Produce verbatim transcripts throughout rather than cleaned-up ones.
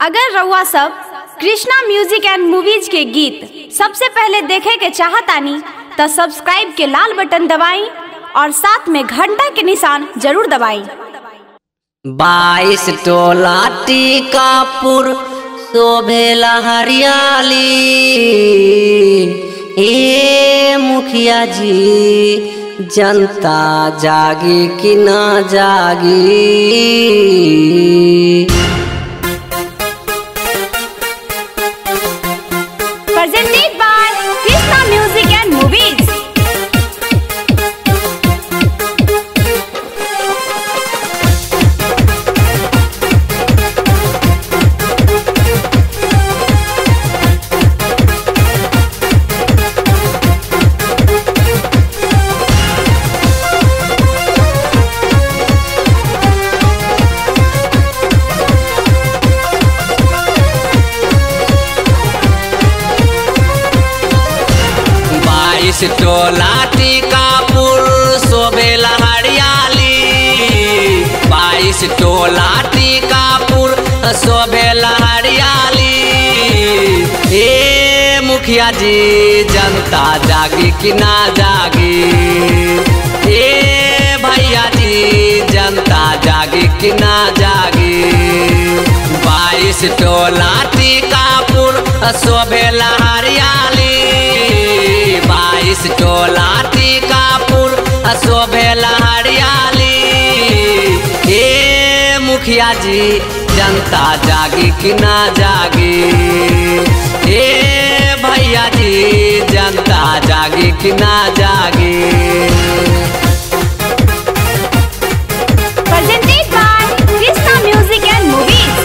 अगर रउआ सब कृष्णा म्यूजिक एंड मूवीज के गीत सबसे पहले देखे के चाहतानी तो सब्सक्राइब के लाल बटन दबाई और साथ में घंटा के निशान जरूर दबाई। बाईस टोला टीकापुर शोभेला हरियाली, ए मुखिया जी जनता जागी कि ना जागी। Presented by Krishna Music and Movies. बाईस टोला टीकापुर शोभेला हरियाली, बाईस टोला टीकापुर शोभेला हरियाली। ए मुखिया जी जनता जागी कि ना जागी, ए भैया जी जनता जागी कि ना जागी। बाईस टोला टीकापुर शोभेला हरियाली, बाईस टोला टीकापुर शोभेला हरियाली। ए मुखिया जी जनता जागी कि ना जागी, ए भैया जी जनता जागी कि ना जागी। Presented by Krishna Music and Movies.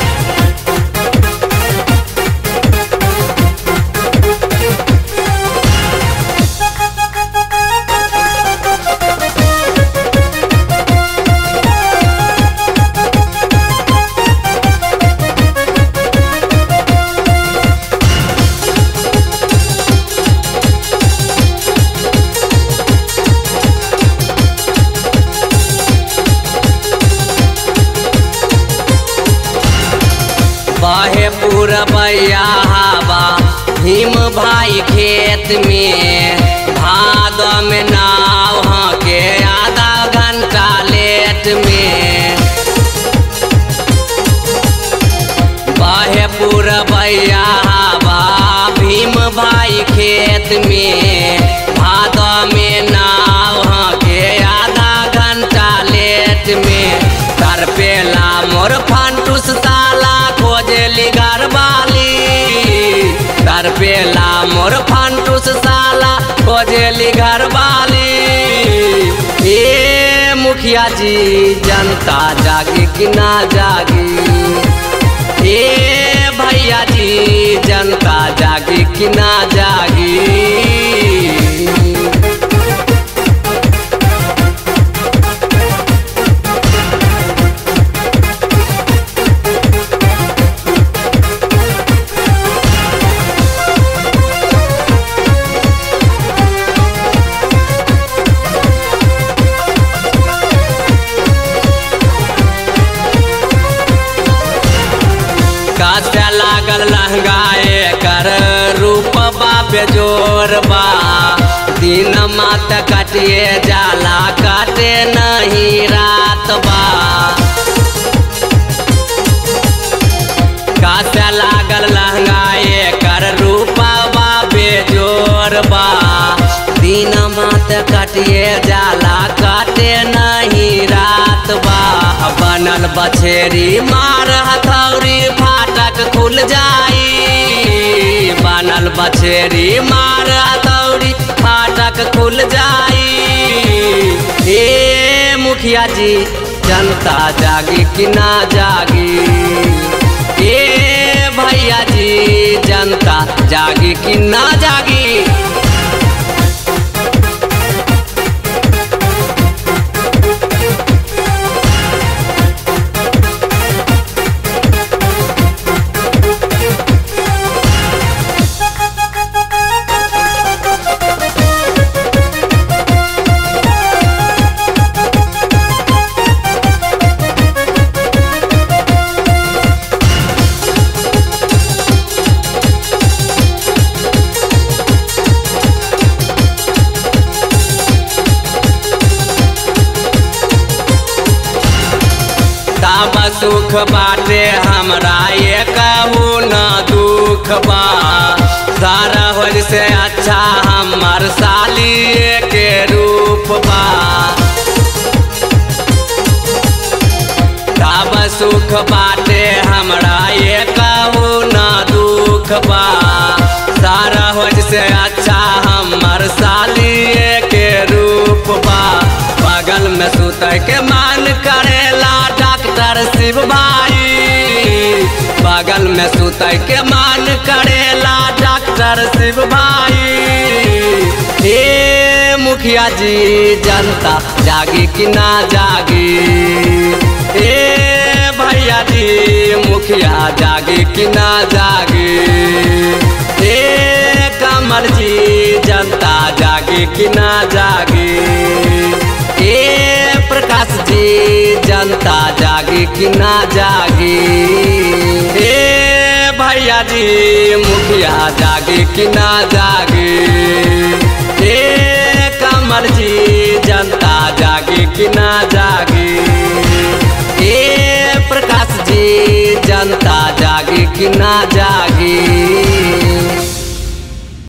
बाहे पूरबैया हवा भीम भाई खेत में, भादो में नाव के आधा घंटा लेट में। बाहे पूरबैया हवा भीम भाई खेत में, भादो में नाव के आधा घंटा लेट में। कर पेला मोर फंटूस ताला खोजली घरवाली, कर पेला मोर फंटूस साला खोजली घरवाली। ए मुखिया जी जनता जागी कि ना जागी, ए भैया जी जनता जागी कि ना जागी। काटे लागल लहंगाए कर रूप बाबे जोरबा, दिन मात कटिए जाला काटे नहीं रात बा। काटे लागल लहंगाए कर रूप बाबे जोरबा, दिन मात कटिए जाला काटे नहीं रात बा। बनल बछेरी मार हथौरी फाटक खुल जाई, बनल बछेरी मार हथौरी फाटक खुल जाई। ए मुखिया जी जनता जागी कि ना जागी, ए भैया जी जनता जागी कि ना जागी। सुख बाटे हमरा ये कहू न दुख बा सारा होल से अच्छा हमर साली के रूप बा तब सुख बाटे हमरा ये कहू न दुख बा सारा होल से अच्छा हमर साली के रूप बा बगल में सुत के मान करेला डॉक्टर शिव भाई बगल में सुत के मान करेला डॉक्टर शिव भाई हे मुखिया जी जनता जागी कि ना जागी हे भैया जी मुखिया जागी कि ना जागी हे कमर जी जनता जागी कि ना जागी ए प्रकाश जी जनता जागी कि ना जागी ए भैया जी मुखिया जागी कि ना जागी ए कमर जी जनता जागी कि ना जागी ए प्रकाश जी जनता जागी कि ना जागी।